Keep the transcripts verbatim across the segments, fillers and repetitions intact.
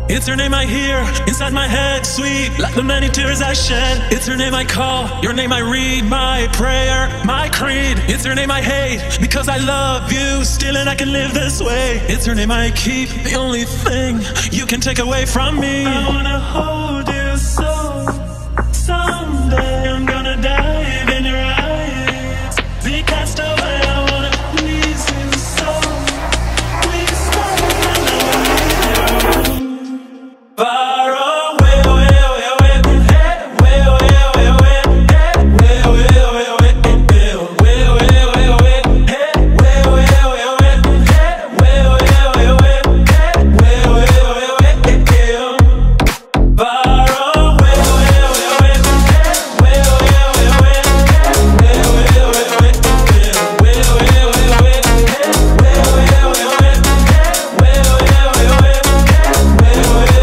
It's her name I hear inside my head, sweet like the many tears I shed. It's her name I call, your name I read, my prayer, my creed. It's her name I hate because I love you still and I can live this way. It's her name I keep, the only thing you can take away from me. I wanna hold you so, someday I'm gonna dive in your eyes, be cast away. I wanna please you so, please stop and I will leave you. Far away, away, away, away, hey, way, way, way, way, hey, way, way, way, way, hey, way, way, way, way, hey, way, way, way, way, hey, way, way, way, way, hey, way, way, way, way, hey, far away, away, away, away, hey, way, way, way, way, hey, way, way, way, way, hey, way, way, way, way, hey, way, way, way, way, hey, way, way, way, way, hey, way, way, way.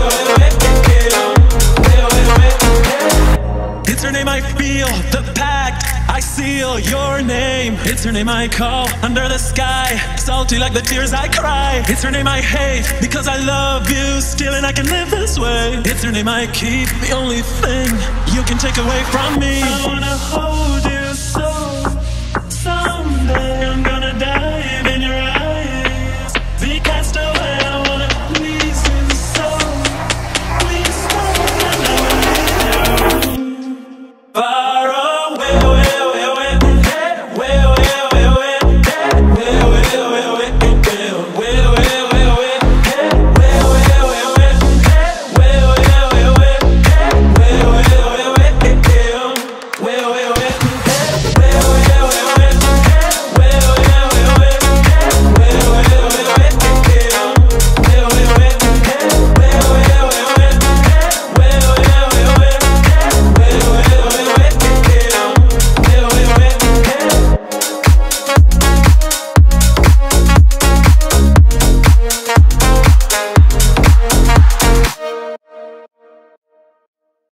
It's her name I feel, the pact I seal, your name. It's her name I call under the sky, salty like the tears I cry. It's her name I hate because I love you still and I can live this way. It's her name I keep, the only thing you can take away from me. I wanna hold you